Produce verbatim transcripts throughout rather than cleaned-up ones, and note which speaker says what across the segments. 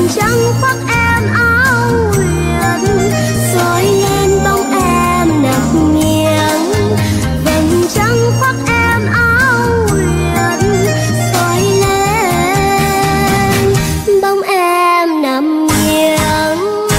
Speaker 1: trắng khoác em áo huyền, soi lên bóng em nằm nghiêng. Vầng trắng khoác em áo huyền, soi lên bóng em nằm nghiêng.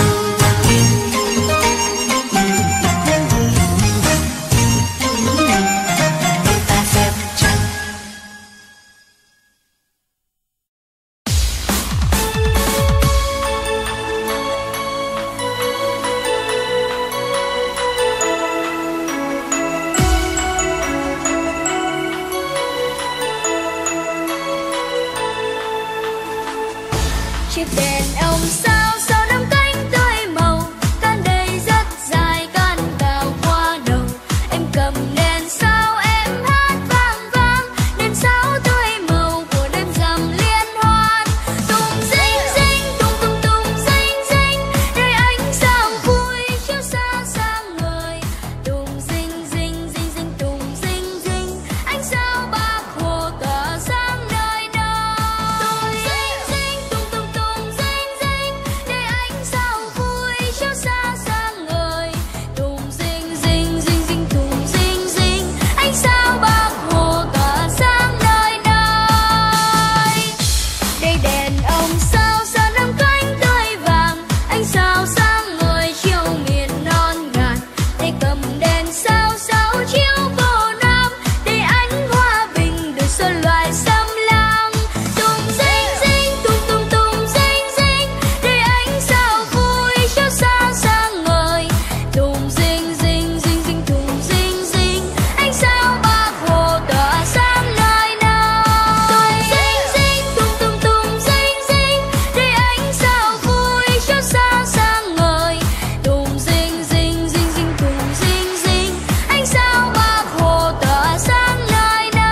Speaker 2: Chiếc đèn ông sao sao đắm cánh tươi màu, cán đầy rất dài cán cao qua đầu. Em cầm đèn sao em hát vang vang, đèn sao tươi màu của đêm rằm liên hoan. Tung dinh dinh tung tung tung dinh dinh, nơi ánh sao vui chiếu xa sang người. Tung dinh dinh dinh dinh tung dinh dinh, ánh sao bạc hồ tỏa sáng nơi đó. Tung dinh dinh tung tung tung dinh dinh, nơi ánh sao vui chiếu xa sang người. Tung dinh dinh dinh dinh tung dinh dinh, ánh sao bạc hồ tỏa sáng nơi đây. Đây đèn ông sao sao đắm cánh tươi vàng, ánh sao sáng người chiếu miền non ngàn. Đây cầm đèn sao sao chiếu vô nam, đây ánh hoa bình đời xuân loài xâm lam. Tung dinh dinh tung tung tung dinh dinh, đây ánh sao vui chiếu xa sang người. Tung dinh dinh dinh dinh tung dinh dinh, ánh sao bạc hồ tỏa sáng nơi đây. Tung dinh dinh tung tung tung dinh dinh, đây ánh sao vui chiếu xa sang người. Tung dinh dinh dinh dinh tung dinh dinh, ánh sao bạc hồ tỏa sáng nơi đây.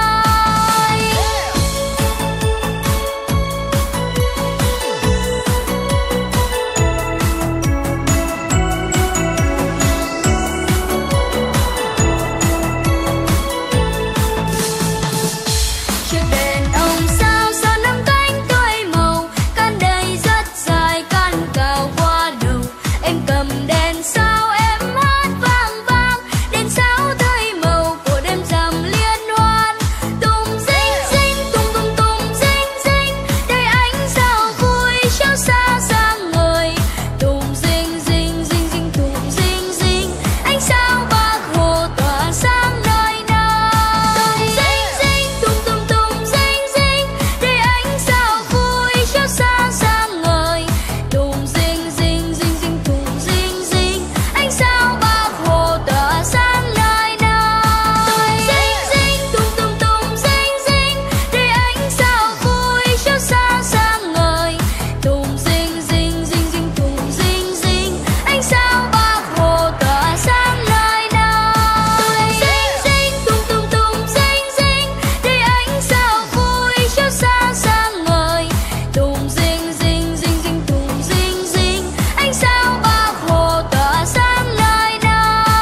Speaker 2: Chiếc đèn ông sao sao nắm cánh tươi màu, cán đầy rất dài cán cao qua đầu. Em cầm đèn sao em hát vang vang, đèn sao tươi màu của đêm rằm liên hoan. Tung dinh dinh tung tung tung dinh dinh, nơi ánh sao vui chiếu xa sang người. Tung dinh dinh dinh dinh tung dinh dinh, ánh sao bạc hồ tỏa sáng nơi đây. Tung dinh dinh tung tung tung dinh dinh, nơi ánh sao vui chiếu xa sang người. Tung dinh dinh dinh dinh tung dinh dinh, ánh sao bạc hồ tỏa sáng nơi đây. Dinh dinh tung tung tung dinh dinh, nơi ánh sao vui chiếu xa sang người. Tung dinh dinh dinh dinh tung dinh dinh, ánh sao bạc hồ tỏa sáng nơi đây. Dinh dinh tung tung tung dinh dinh, nơi ánh sao vui chiếu xa sang người. Tung dinh dinh dinh dinh tung dinh dinh, ánh sao bạc hồ tỏa sáng nơi đây.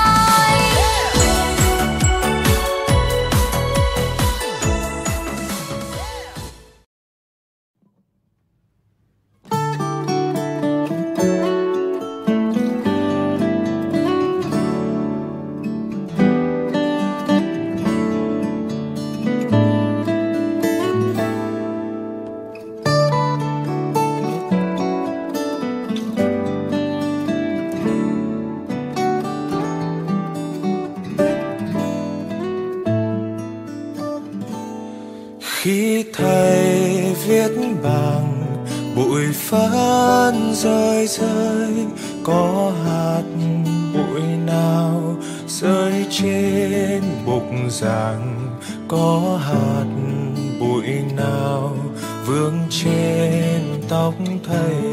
Speaker 3: Khi thầy viết bằng bụi phấn rơi rơi, có hạt bụi nào rơi trên bục giảng, có hạt bụi nào vương trên tóc thầy.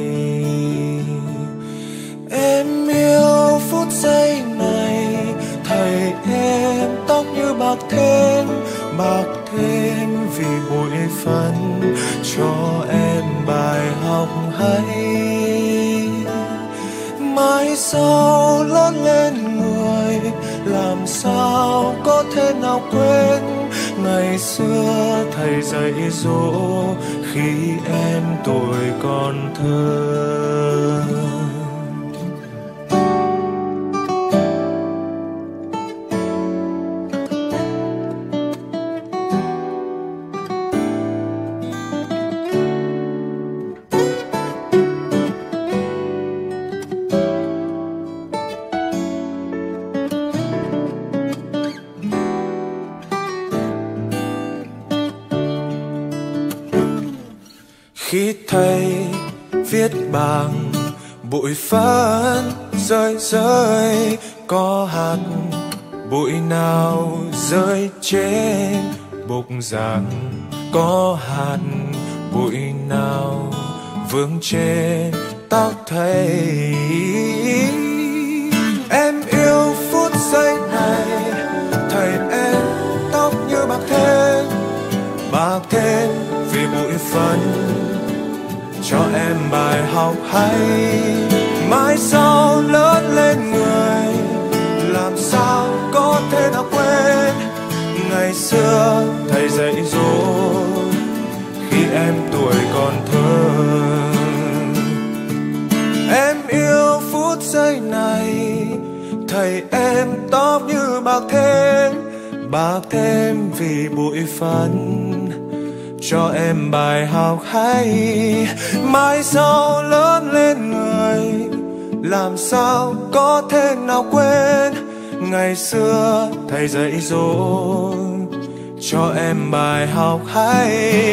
Speaker 3: Em yêu phút giây này, thầy em tóc như bạc thêm, bạc thêm vì bụi phấn cho em bài học hay. Mai sau lớn lên người, làm sao có thể nào quên ngày xưa thầy dạy dỗ khi em tuổi còn thơ. Khi thầy viết bằng bụi phấn rơi rơi, có hạt bụi nào rơi trên bục giảng, có hạt bụi nào vương trên tóc thầy. Em yêu phút giây này, thầy em tóc như bạc thêm, bạc thêm vì bụi phấn, cho em bài học hay. Mai sau lớn lên người, làm sao có thể nào quên ngày xưa thầy dạy dỗ khi em tuổi còn thơ. Em yêu phút giây này, thầy em tóc như bạc thêm, bạc thêm vì bụi phấn, cho em bài học hay. Mai sau lớn lên người, làm sao có thể nào quên ngày xưa thầy dạy dỗ cho em bài học hay.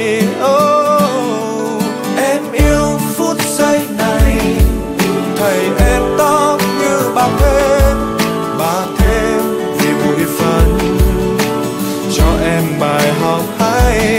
Speaker 3: Oh, em yêu phút giây này, thầy em tóc như bạc thêm, bạc thêm vì bụi phấn, cho em bài học hay.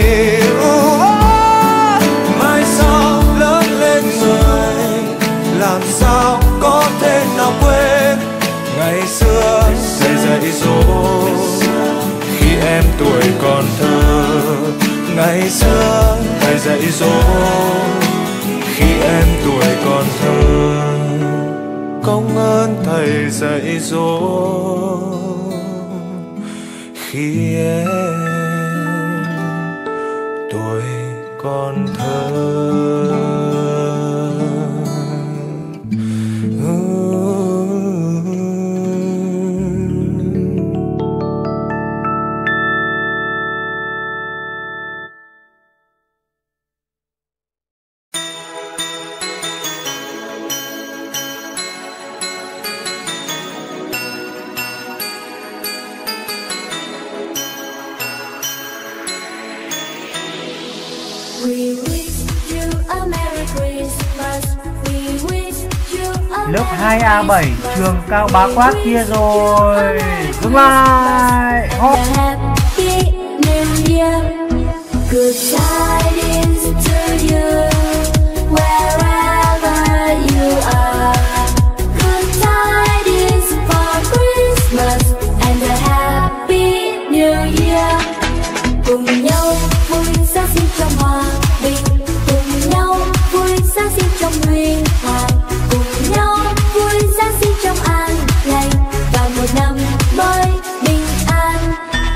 Speaker 3: Làm sao có thể nào quên ngày xưa thầy dạy dỗ khi em tuổi còn thơ. Ngày xưa thầy dạy dỗ khi em tuổi còn thơ. Công ơn thầy dạy dỗ khi em tuổi còn thơ.
Speaker 4: Lớp hai A bảy trường Cao Bá Quát kia rồi. Dừng lại. Hop.
Speaker 2: Cùng nhau vui Giáng sinh trong hòa bình, cùng nhau vui Giáng sinh trong huy hoàng, cùng nhau vui Giáng sinh trong an lành và một năm mới bình an.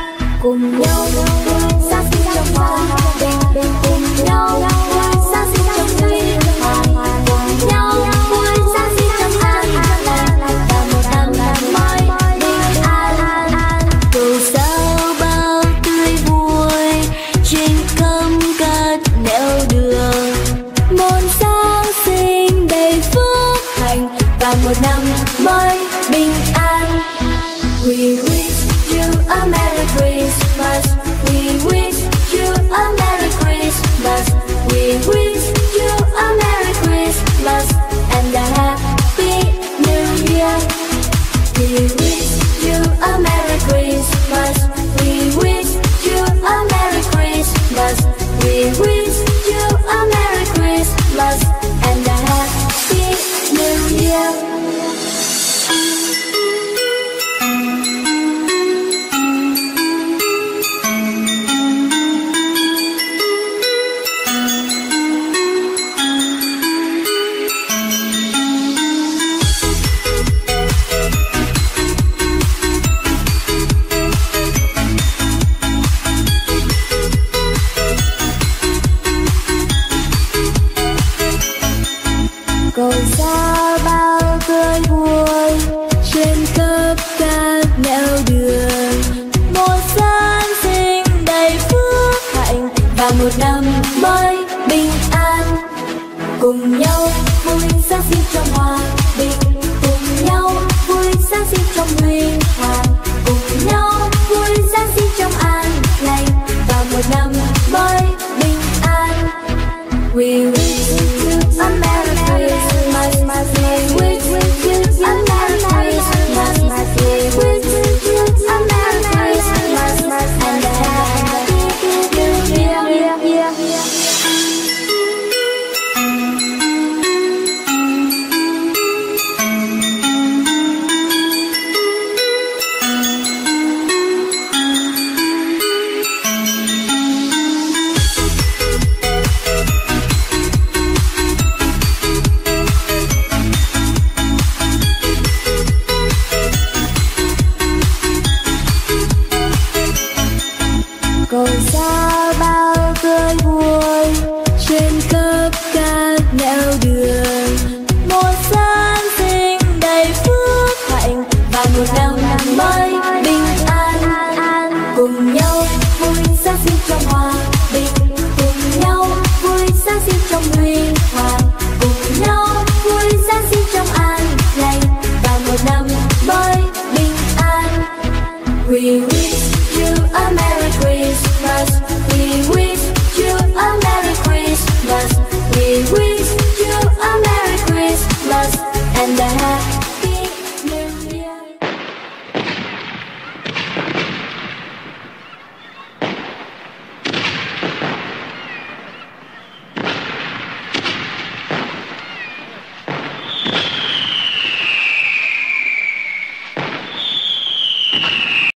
Speaker 2: Cùng nhau vui Giáng sinh trong hòa bình, cùng nhau vui Giáng sinh cầu xa bao tươi vui trên khắp các nẻo đường. Một Giáng sinh đầy phước hạnh và một năm mới bình an. Cùng nhau vui Giáng sinh trong hòa bình, cùng nhau vui Giáng sinh trong huy hoàng, cùng nhau vui Giáng sinh trong an lành và một năm mới bình an. We wish you a Merry Christmas. We wish you a Merry Christmas. We wish you a Merry Christmas and a Happy New Year. Cầu xa bao tươi vui trên khắp các nẻo đường. Một Giáng sinh đầy phước hạnh và một năm mới bình an. Cùng nhau vui Giáng sinh trong hòa bình, cùng nhau vui Giáng sinh trong huy hoàng, cùng nhau vui Giáng sinh trong an lành và một năm mới bình an. We wish you a Merry Christmas. We wish you a Merry Christmas. We wish you a Merry Christmas and a Happy